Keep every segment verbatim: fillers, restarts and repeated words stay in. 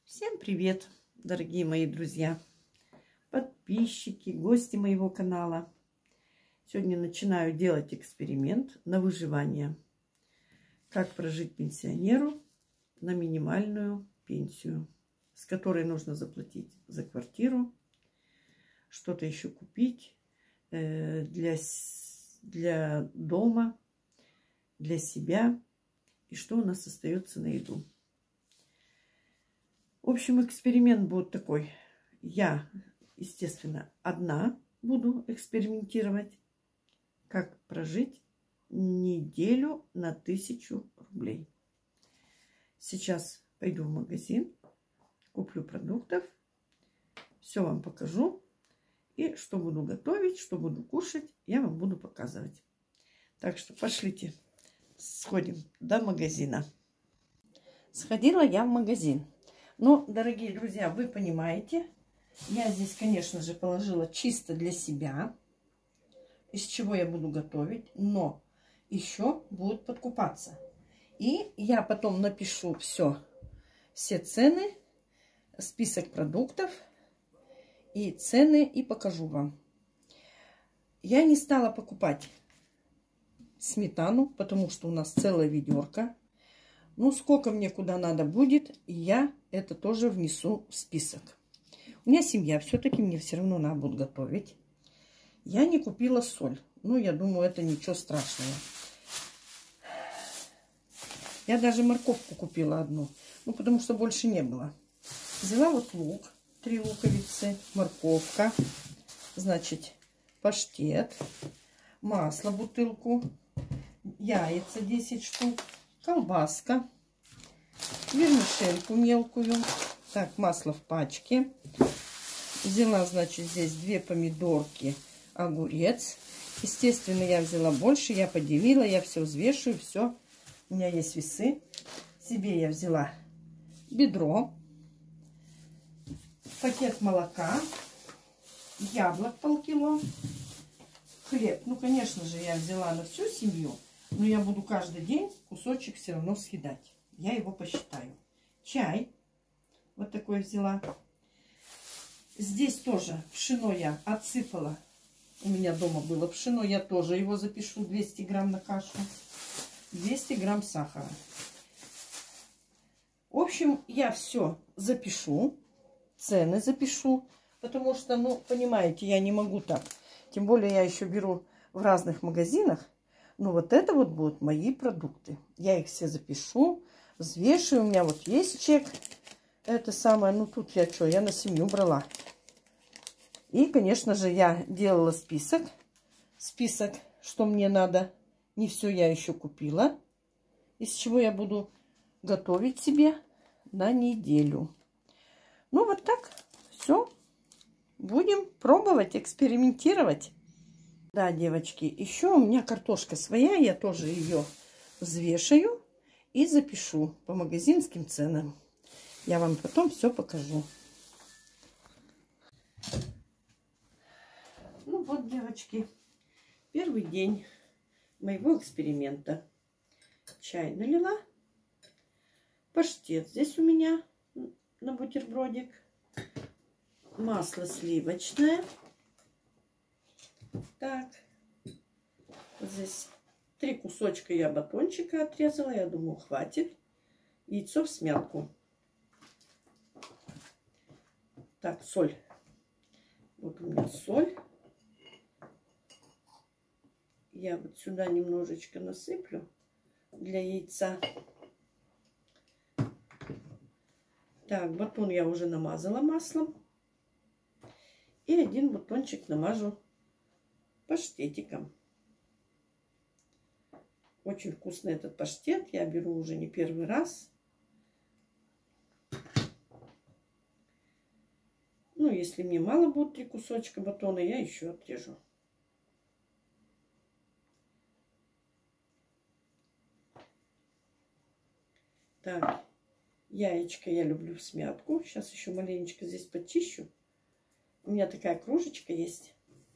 Всем привет, дорогие мои друзья, подписчики, гости моего канала. Сегодня начинаю делать эксперимент на выживание. Как прожить пенсионеру на минимальную пенсию, с которой нужно заплатить за квартиру, что-то еще купить э, для, для дома, для себя, и что у нас остается на еду. В общем, эксперимент будет такой. Я, естественно, одна буду экспериментировать, как прожить неделю на тысячу рублей. Сейчас пойду в магазин, куплю продуктов, все вам покажу. И что буду готовить, что буду кушать, я вам буду показывать. Так что пошлите, сходим до магазина. Сходила я в магазин. Но, дорогие друзья, вы понимаете, я здесь, конечно же, положила чисто для себя, из чего я буду готовить, но еще будут подкупаться. И я потом напишу все, все цены, список продуктов и цены, и покажу вам. Я не стала покупать сметану, потому что у нас целая ведерко. Ну, сколько мне куда надо будет, я это тоже внесу в список. У меня семья, все-таки мне все равно надо будет готовить. Я не купила соль. Ну, я думаю, это ничего страшного. Я даже морковку купила одну. Ну, потому что больше не было. Взяла вот лук, три луковицы, морковка, значит, паштет, масло бутылку, яйца десять штук, колбаска, вермишельку мелкую. Так, масло в пачке. Взяла, значит, здесь две помидорки, огурец. Естественно, я взяла больше, я поделила, я все взвешиваю, все. У меня есть весы. Себе я взяла бедро, пакет молока, яблок полкило, хлеб. Ну, конечно же, я взяла на всю семью. Но я буду каждый день кусочек все равно съедать. Я его посчитаю. Чай. Вот такой взяла. Здесь тоже пшено я отсыпала. У меня дома было пшено. Я тоже его запишу. двести грамм на кашу. двести грамм сахара. В общем, я все запишу. Цены запишу. Потому что, ну, понимаете, я не могу так. Тем более я еще беру в разных магазинах. Ну, вот это вот будут мои продукты. Я их все запишу, взвешиваю. У меня вот есть чек. Это самое, ну, тут я что, я на семью брала. И, конечно же, я делала список. Список, что мне надо. Не все я еще купила. Из чего я буду готовить себе на неделю. Ну, вот так. Все. Будем пробовать, экспериментировать. Да, девочки, еще у меня картошка своя, я тоже ее взвешаю и запишу по магазинским ценам. Я вам потом все покажу. Ну вот, девочки, первый день моего эксперимента. Чай налила, паштет здесь у меня на бутербродик, масло сливочное. Так, вот здесь три кусочка я батончика отрезала, я думаю, хватит. Яйцо в смятку. Так, соль. Вот у меня соль. Я вот сюда немножечко насыплю для яйца. Так, батон я уже намазала маслом. И один батончик намажу паштетиком. Очень вкусный этот паштет. Я беру уже не первый раз. Ну, если мне мало будет три кусочка батона, я еще отрежу. Так, яичко я люблю в смятку. Сейчас еще маленечко здесь почищу. У меня такая кружечка есть.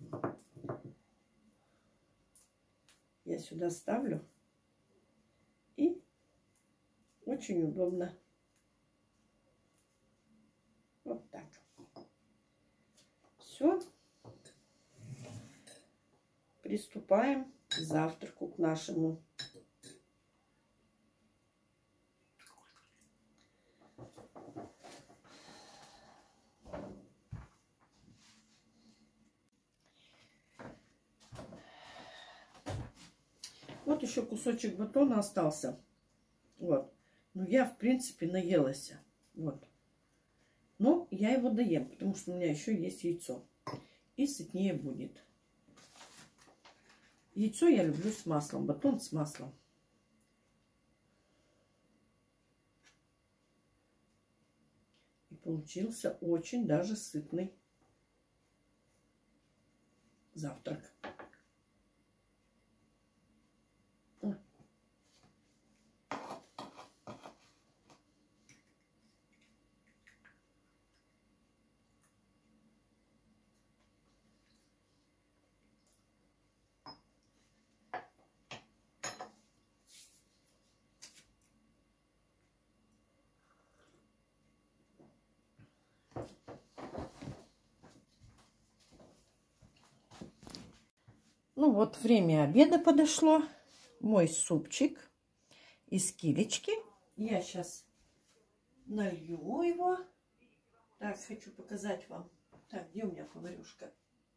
Я сюда ставлю. И очень удобно. все. Приступаем к завтраку, к нашему. Вот еще кусочек батона остался. Вот. Ну, я, в принципе, наелась. Вот. Но я его доем, потому что у меня еще есть яйцо. И сытнее будет. Яйцо я люблю с маслом, батон с маслом. И получился очень даже сытный завтрак. Ну вот, время обеда подошло. Мой супчик из килечки. Я сейчас налью его. Так, хочу показать вам. Так, где у меня поварюшка?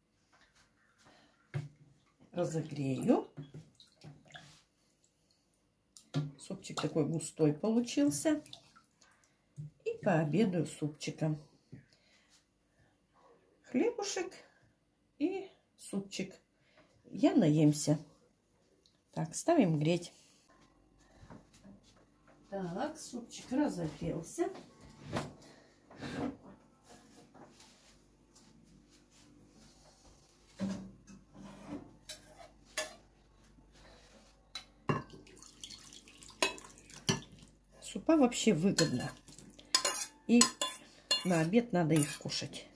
Разогрею. Супчик такой густой получился. И пообедаю супчиком. Хлебушек и супчик. Я наемся. Так, ставим греть. Так, супчик разогрелся. Супа вообще выгодно. И на обед надо их кушать.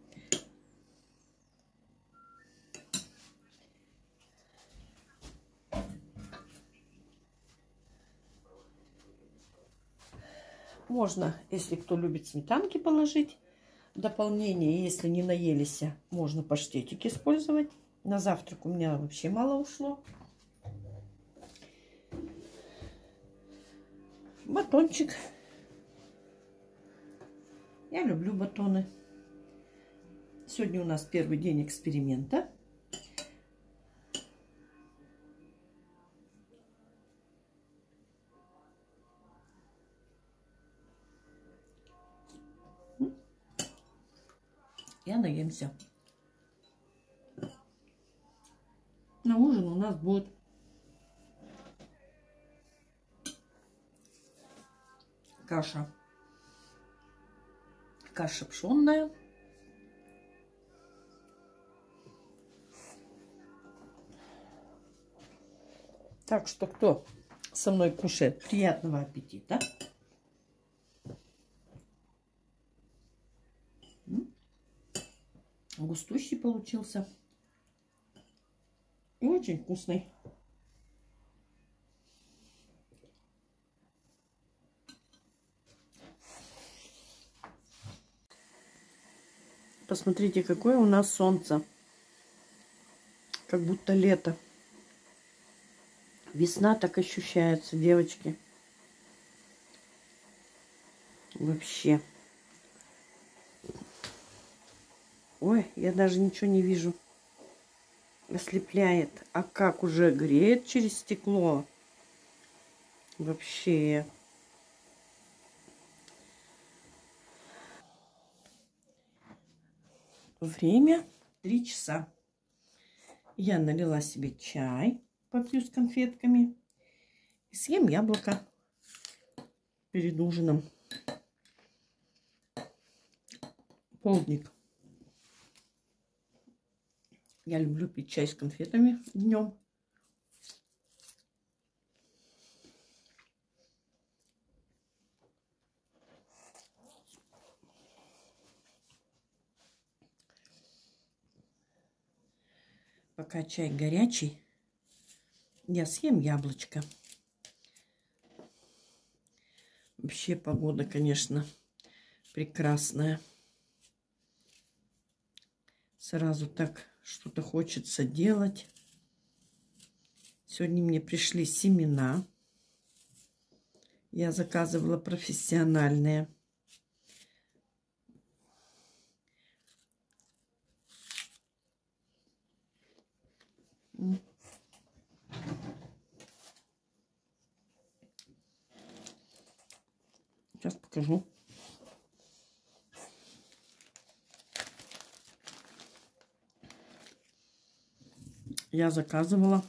Можно, если кто любит, сметанки положить. Дополнение, если не наелись, можно паштетик использовать. На завтрак у меня вообще мало ушло. Батончик. Я люблю батоны. Сегодня у нас первый день эксперимента. Я наемся. На ужин у нас будет каша. Каша пшенная. Так что, кто со мной кушает, приятного аппетита. Густущий получился. И очень вкусный. Посмотрите, какое у нас солнце. Как будто лето. Весна так ощущается, девочки. Вообще. Ой, я даже ничего не вижу. Ослепляет. А как уже греет через стекло. Вообще. Время три часа. Я налила себе чай, попью с конфетками. И съем яблоко перед ужином. Полдник. Я люблю пить чай с конфетами днем. Пока чай горячий, я съем яблочко. Вообще погода, конечно, прекрасная. Сразу так что-то хочется делать. Сегодня мне пришли семена. Я заказывала профессиональные. Сейчас покажу. Я заказывала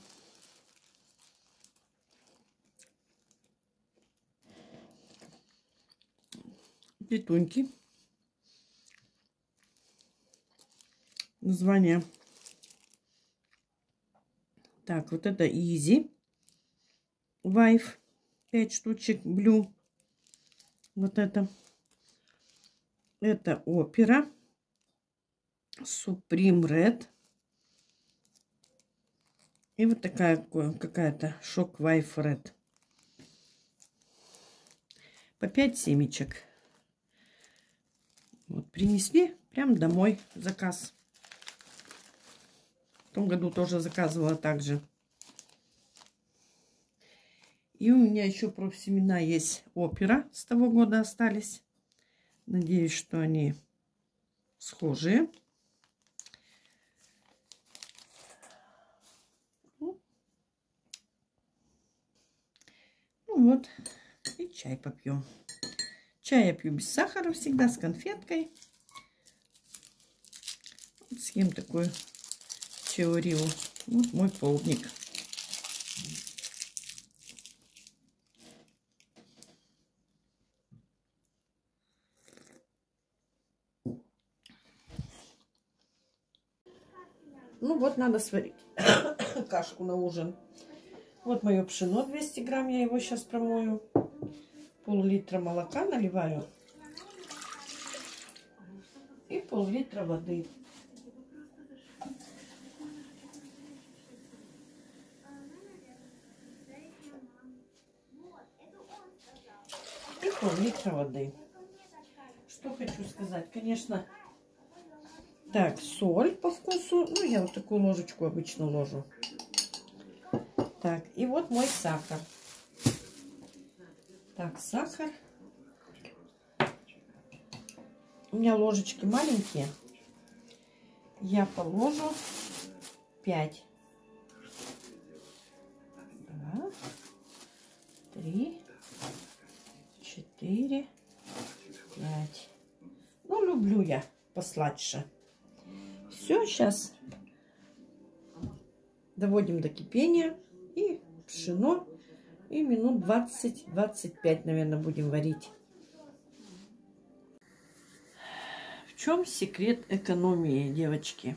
петуньки. Название. Так, вот это Easy Wife. пять штучек. Blue. Вот это. Это Opera. Supreme Red. И вот такая какая-то Shock Wife Red. По пять семечек. Вот, принесли прям домой заказ. В том году тоже заказывала также. И у меня еще профсемена есть Опера. С того года остались. Надеюсь, что они схожие. Ну вот. И чай попьем. Чай я пью без сахара всегда, с конфеткой. Вот съем такую чаориу. Вот мой полдник. Ну вот, надо сварить кашку на ужин. Вот мое пшено двести грамм. Я его сейчас промою. Пол-литра молока наливаю. И пол-литра воды. И пол-литра воды. Что хочу сказать. Конечно, так, соль по вкусу. Ну, я вот такую ложечку обычно ложу. Так, и вот мой сахар. Так, сахар. У меня ложечки маленькие. Я положу пять. Два, три, четыре, пять. Ну, люблю я посладше. Все, сейчас доводим до кипения. И пшено. И минут двадцать-двадцать пять, наверное, будем варить. В чем секрет экономии, девочки?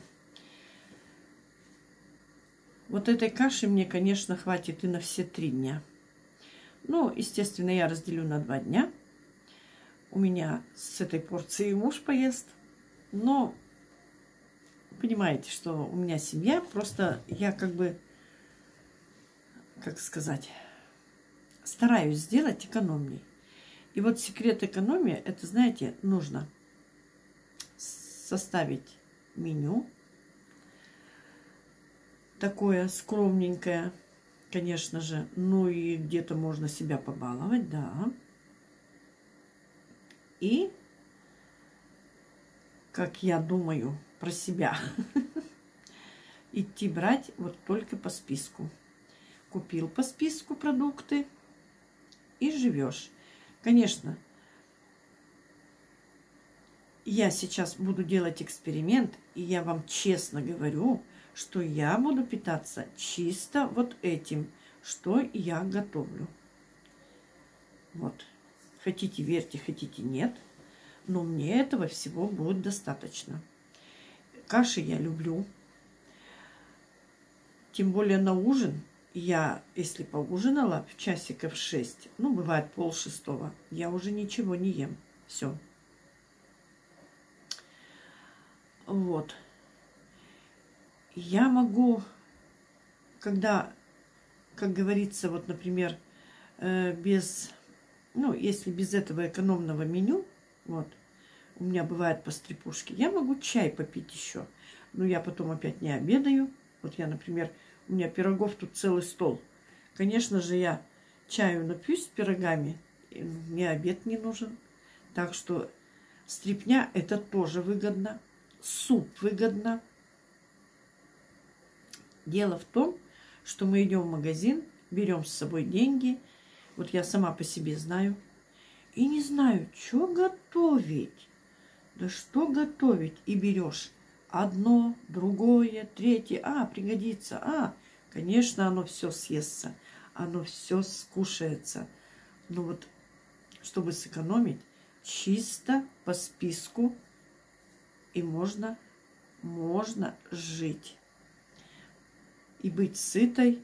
Вот этой каши мне, конечно, хватит и на все три дня. Ну, естественно, я разделю на два дня. У меня с этой порцией муж поест. Но, понимаете, что у меня семья. Просто я как бы, как сказать, стараюсь сделать экономней. И вот секрет экономии, это, знаете, нужно составить меню. Такое скромненькое, конечно же. Ну и где-то можно себя побаловать, да. И, как я думаю про себя, идти брать вот только по списку. Купил по списку продукты и живешь. Конечно, я сейчас буду делать эксперимент, и я вам честно говорю, что я буду питаться чисто вот этим, что я готовлю. Вот. Хотите верьте, хотите нет, но мне этого всего будет достаточно. Каши я люблю. Тем более на ужин. Я, если поужинала в часиков шесть, ну, бывает пол шестого, я уже ничего не ем. Все. Вот. Я могу, когда, как говорится, вот, например, без, ну, если без этого экономного меню, вот, у меня бывает по стрепушке, я могу чай попить еще. Но я потом опять не обедаю. Вот я, например, у меня пирогов тут целый стол. Конечно же, я чаю напьюсь с пирогами, мне обед не нужен. Так что стрепня это тоже выгодно. Суп выгодно. Дело в том, что мы идем в магазин, берем с собой деньги. Вот я сама по себе знаю. И не знаю, что готовить. Да что готовить? И берешь одно, другое, третье. А, пригодится. А, конечно, оно все съестся. Оно все скушается. Но вот, чтобы сэкономить, чисто по списку. И можно, можно жить. И быть сытой.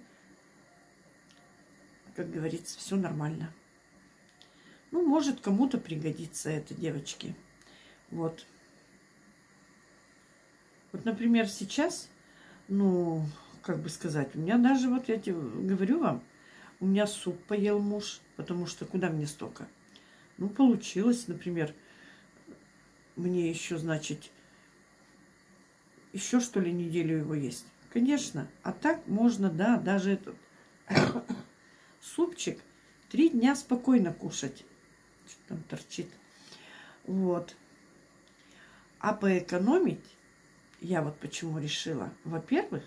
Как говорится, все нормально. Ну, может, кому-то пригодится это, девочки. Вот. Вот, например, сейчас, ну, как бы сказать, у меня даже, вот я тебе говорю вам, у меня суп поел муж, потому что куда мне столько? Ну, получилось, например, мне еще, значит, еще что ли неделю его есть. Конечно. А так можно, да, даже этот супчик три дня спокойно кушать. Что там торчит. Вот. А поэкономить я вот почему решила. Во-первых,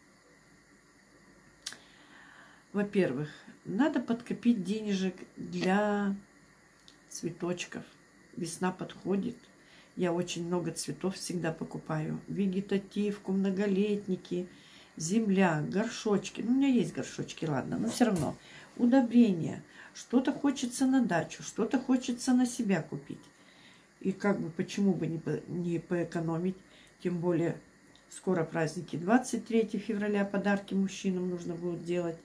во-первых, надо подкопить денежек для цветочков. Весна подходит. Я очень много цветов всегда покупаю. Вегетативку, многолетники, земля, горшочки. Ну, у меня есть горшочки, ладно, но все равно. Удобрения. Что-то хочется на дачу, что-то хочется на себя купить. И как бы почему бы не, по, не поэкономить. Тем более скоро праздники. двадцать третьего февраля подарки мужчинам нужно будет делать.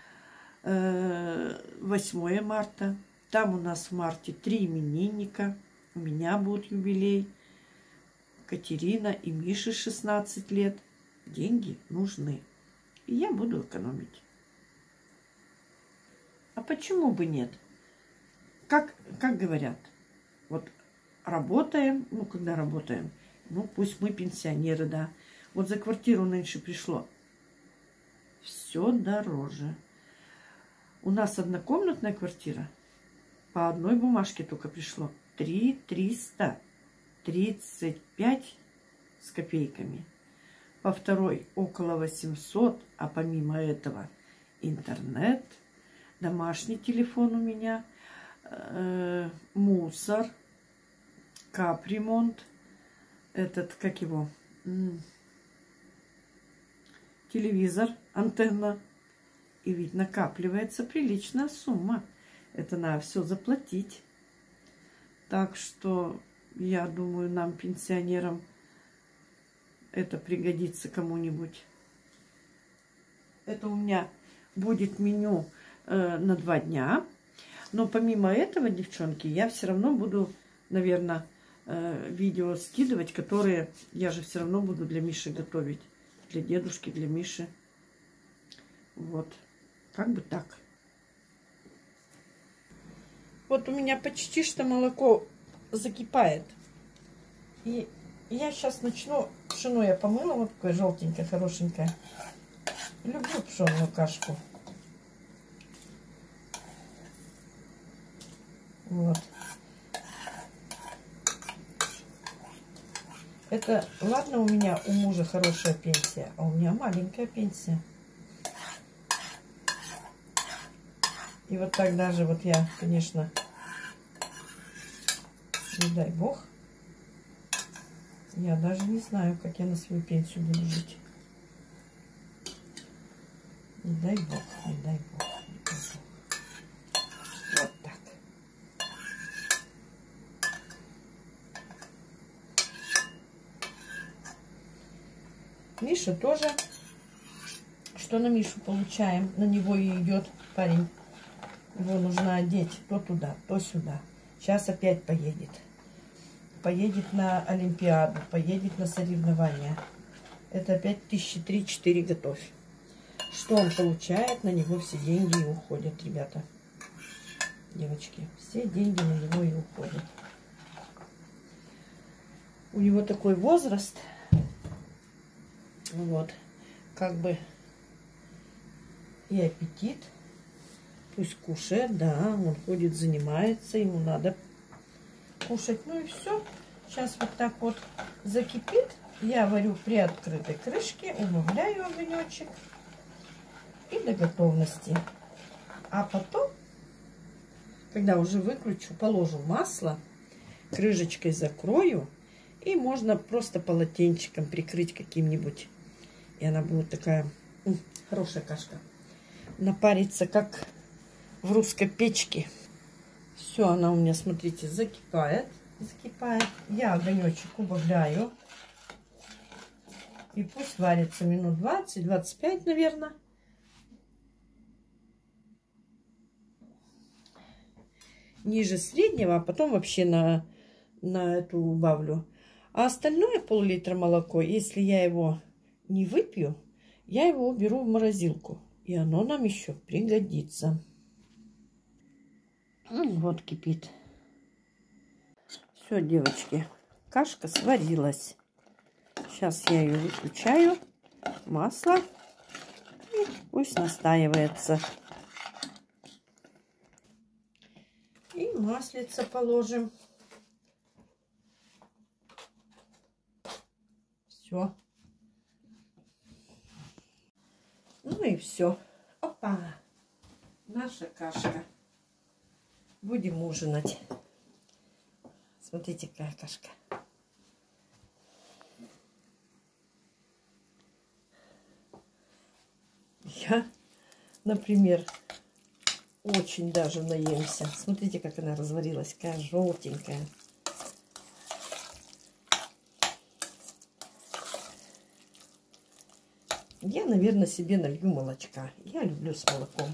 восьмое марта. Там у нас в марте три именинника. У меня будет юбилей. Катерина и Мише шестнадцать лет. Деньги нужны. И я буду экономить. А почему бы нет? Как, как говорят, вот работаем, ну, когда работаем, ну, пусть мы пенсионеры, да. Вот за квартиру нынче пришло. Все дороже. У нас однокомнатная квартира. По одной бумажке только пришло. три триста тридцать пять с копейками. По второй около восемьсот. А помимо этого интернет, домашний телефон у меня, э, мусор, капремонт, этот, как его, м- телевизор, антенна. И ведь накапливается приличная сумма. Это надо все заплатить. Так что, я думаю, нам, пенсионерам, это пригодится кому-нибудь. Это у меня будет меню э, на два дня. Но помимо этого, девчонки, я все равно буду, наверное, э, видео скидывать, которые я же все равно буду для Миши готовить. Для дедушки, для Миши. Вот. Как бы так. Вот у меня почти что молоко закипает. И я сейчас начну. Пшено я помыла. Вот такое желтенькое, хорошенькое. Люблю пшенную кашку. Вот. Это, ладно, у меня у мужа хорошая пенсия, а у меня маленькая пенсия. И вот так даже вот я, конечно, не дай бог, я даже не знаю, как я на свою пенсию буду жить. Не дай бог, не дай бог, не дай бог. Вот так. Миша тоже. Что на Мишу получаем? На него и идет парень. Его нужно одеть то туда, то сюда. Сейчас опять поедет. Поедет на Олимпиаду, поедет на соревнования. Это опять тысячи три-четыре готовь. Что он получает, на него все деньги и уходят, ребята. Девочки, все деньги на него и уходят. у него такой возраст. Вот. Как бы и аппетит. Пусть кушает, да. Он ходит, занимается. Ему надо кушать. Ну и все. Сейчас вот так вот закипит. Я варю при открытой крышке. Убавляю огонечек. И до готовности. А потом, когда уже выключу, положу масло. Крышечкой закрою. И можно просто полотенчиком прикрыть каким-нибудь. И она будет такая м, хорошая кашка. Напарится, как в русской печке. Все, она у меня, смотрите, закипает. Закипает. Я огонечек убавляю. И пусть варится минут двадцать-двадцать пять, наверное. Ниже среднего, а потом вообще на, на эту убавлю. А остальное пол-литра молоко, если я его не выпью, я его уберу в морозилку. И оно нам еще пригодится. Вот кипит. Все, девочки, кашка сварилась. Сейчас я ее выключаю. Масло. И пусть настаивается. И маслица положим. Все. Ну и все. Опа! Наша кашка. Будем ужинать. Смотрите, какая кашка. Я, например, очень даже наемся. Смотрите, как она разварилась. Какая желтенькая. Я, наверное, себе налью молочка. Я люблю с молоком.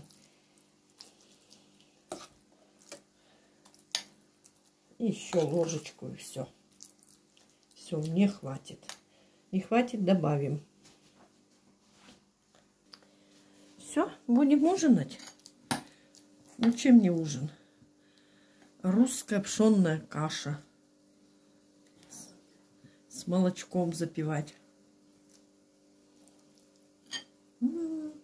Еще ложечку и все. Все, мне хватит. Не хватит, добавим. Все, будем ужинать. Ну, чем не ужин? Русская пшенная каша. С молочком запивать. М-м-м.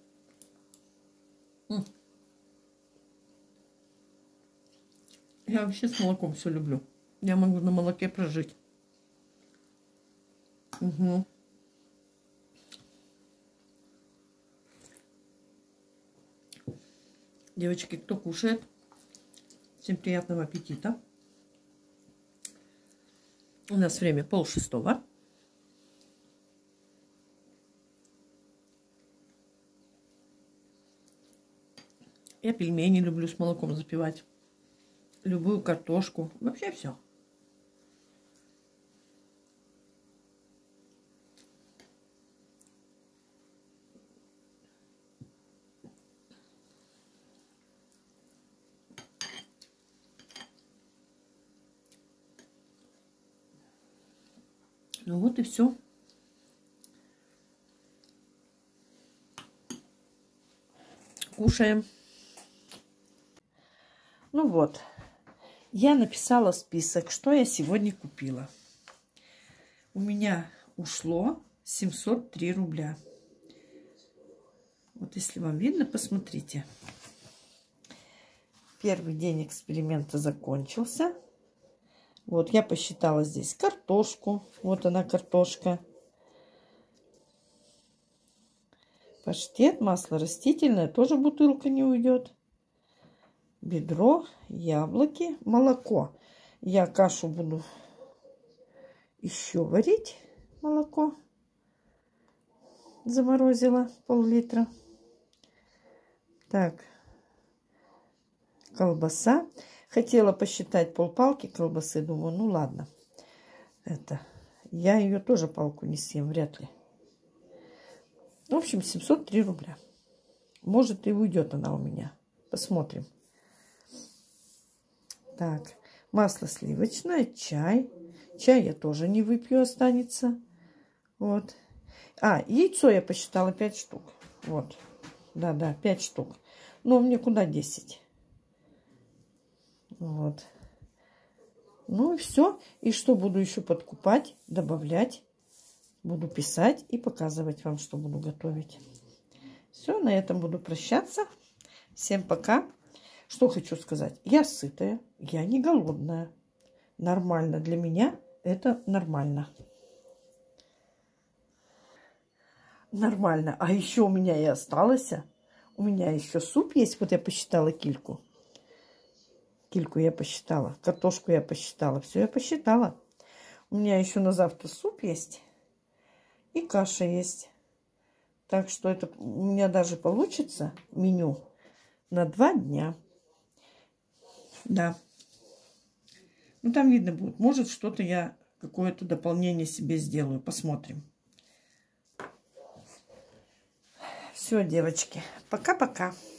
Я вообще с молоком все люблю. Я могу на молоке прожить. Угу. Девочки, кто кушает, всем приятного аппетита. У нас время полшестого. Я пельмени люблю с молоком запивать. Любую картошку. Вообще все. Ну вот и все. Кушаем. Ну вот. Я написала список, что я сегодня купила. У меня ушло семьсот три рубля. Вот если вам видно, посмотрите. Первый день эксперимента закончился. Вот я посчитала здесь картошку. Вот она, картошка. Паштет, масло растительное. Тоже бутылка не уйдет. Бедро, яблоки, молоко. Я кашу буду еще варить. Молоко заморозила пол-литра. Так, колбаса. Хотела посчитать полпалки колбасы. Думаю, ну ладно. Это, я ее тоже палку не съем, вряд ли. В общем, семьсот три рубля. Может, и уйдет она у меня. Посмотрим. Так, масло сливочное, чай. Чай я тоже не выпью, останется. Вот. А, яйцо я посчитала пять штук. Вот. Да-да, пять штук. Но мне куда десять? Вот. Ну и все. И что буду еще подкупать, добавлять. Буду писать и показывать вам, что буду готовить. Все, на этом буду прощаться. Всем пока. Что хочу сказать. Я сытая, я не голодная. Нормально для меня это нормально. Нормально. А еще у меня и осталось. У меня еще суп есть. Вот я посчитала кильку. Кильку я посчитала. Картошку я посчитала. Все я посчитала. У меня еще на завтра суп есть. И каша есть. Так что это у меня даже получится меню на два дня. Да. Ну, там видно будет. Может, что-то я, какое-то дополнение себе сделаю. Посмотрим. Все, девочки. Пока-пока.